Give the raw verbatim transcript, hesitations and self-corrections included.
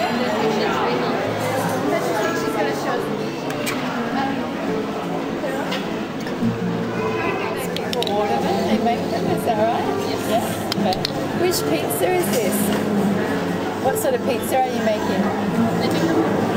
They make them, is that right? Yes. Yeah? Okay. Which pizza is this? What sort of pizza are you making?